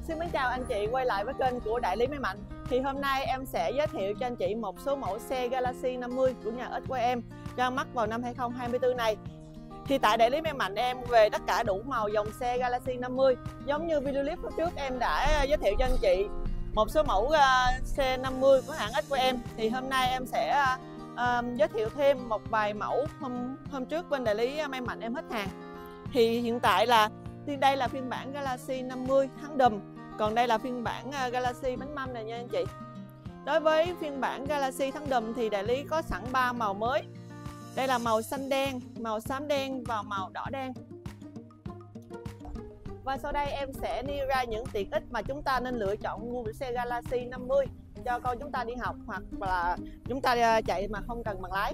Xin mến chào anh chị, quay lại với kênh của Đại lý Máy Mạnh. Thì hôm nay em sẽ giới thiệu cho anh chị một số mẫu xe Galaxy 50 của nhà XYM ra mắt vào năm 2024 này. Thì tại Đại lý Máy Mạnh em về tất cả đủ màu dòng xe Galaxy 50. Giống như video clip hôm trước em đã giới thiệu cho anh chị một số mẫu xe 50 của hãng XYM. Thì hôm nay em sẽ giới thiệu thêm một vài mẫu hôm trước bên Đại lý Máy Mạnh em hết hàng. Thì hiện tại là đây là phiên bản Galaxy 50 thắng đùm, còn đây là phiên bản Galaxy bánh mâm này nha anh chị. Đối với phiên bản Galaxy thắng đùm thì đại lý có sẵn 3 màu mới. Đây là màu xanh đen, màu xám đen và màu đỏ đen. Và sau đây em sẽ nêu ra những tiện ích mà chúng ta nên lựa chọn mua xe Galaxy 50 cho con chúng ta đi học hoặc là chúng ta chạy mà không cần bằng lái.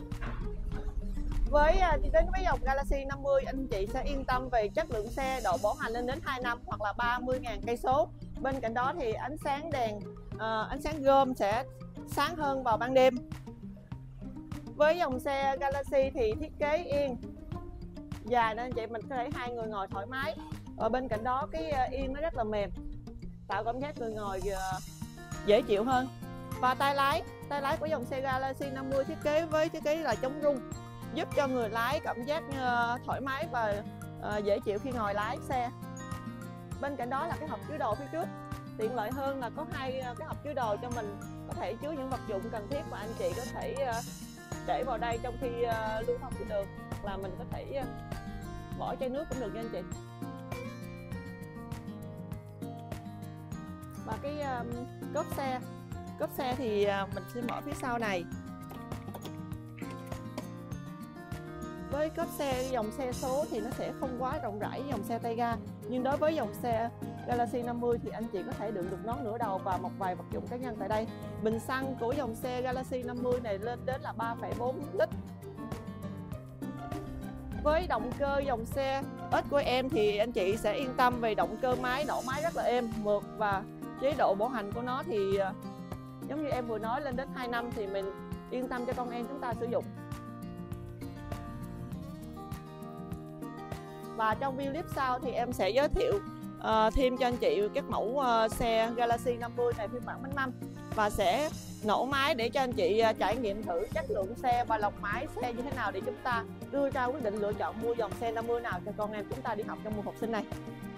Đến với dòng Galaxy 50, anh chị sẽ yên tâm về chất lượng xe, độ bảo hành lên đến 2 năm hoặc là 30.000 cây số. Bên cạnh đó thì ánh sáng đèn, ánh sáng gôm sẽ sáng hơn vào ban đêm. Với dòng xe Galaxy thì thiết kế yên dài nên anh chị mình có thể hai người ngồi thoải mái. Và bên cạnh đó cái yên nó rất là mềm, tạo cảm giác người ngồi dễ chịu hơn. Và tay lái của dòng xe Galaxy 50 thiết kế là chống rung, giúp cho người lái cảm giác thoải mái và dễ chịu khi ngồi lái xe. Bên cạnh đó là cái hộp chứa đồ phía trước, tiện lợi hơn là có hai cái hộp chứa đồ cho mình có thể chứa những vật dụng cần thiết mà anh chị có thể để vào đây trong khi lưu thông trên đường, hoặc là mình có thể bỏ chai nước cũng được nha anh chị. Và cái cốp xe thì mình sẽ mở phía sau này. Với cốp xe dòng xe số thì nó sẽ không quá rộng rãi dòng xe tay ga, nhưng đối với dòng xe Galaxy 50 thì anh chị có thể đựng được nón nửa đầu và một vài vật dụng cá nhân tại đây. Bình xăng của dòng xe Galaxy 50 này lên đến là 3,4 lít. Với động cơ dòng xe XYM thì anh chị sẽ yên tâm về động cơ máy, nổ máy rất là êm, mượt, và chế độ bảo hành của nó thì giống như em vừa nói, lên đến 2 năm thì mình yên tâm cho con em chúng ta sử dụng. Và trong video clip sau thì em sẽ giới thiệu thêm cho anh chị các mẫu xe Galaxy 50 này phiên bản bánh mâm, và sẽ nổ máy để cho anh chị trải nghiệm thử chất lượng xe và lọc máy xe như thế nào để chúng ta đưa ra quyết định lựa chọn mua dòng xe 50 nào cho con em chúng ta đi học trong mùa học sinh này.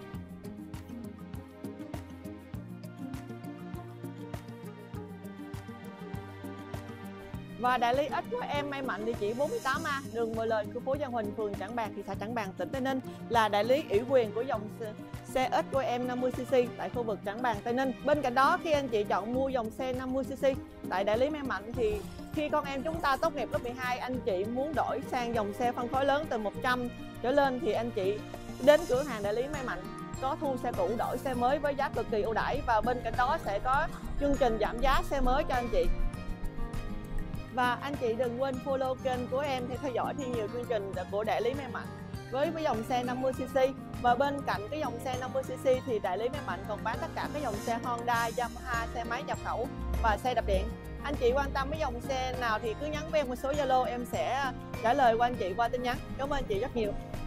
Và đại lý XYM May Mạnh địa chỉ 48A, đường Mười Lời, khu phố Giang Huỳnh, phường Trảng Bàng, thị xã Trảng Bàng, tỉnh Tây Ninh, là đại lý ủy quyền của dòng xe XYM 50cc tại khu vực Trảng Bàng, Tây Ninh. Bên cạnh đó, khi anh chị chọn mua dòng xe 50cc tại đại lý May Mạnh thì khi con em chúng ta tốt nghiệp lớp 12, anh chị muốn đổi sang dòng xe phân khối lớn từ 100 trở lên thì anh chị đến cửa hàng đại lý May Mạnh có thu xe cũ đổi xe mới với giá cực kỳ ưu đãi, và bên cạnh đó sẽ có chương trình giảm giá xe mới cho anh chị. Và anh chị đừng quên follow kênh của em để theo dõi thêm nhiều chương trình của đại lý May Mạnh với dòng xe 50cc. Và bên cạnh cái dòng xe 50cc thì đại lý May Mạnh còn bán tất cả các dòng xe Honda, Yamaha, xe máy nhập khẩu và xe đạp điện. Anh chị quan tâm với dòng xe nào thì cứ nhắn với em một số Zalo, em sẽ trả lời qua anh chị qua tin nhắn. Cảm ơn anh chị rất nhiều.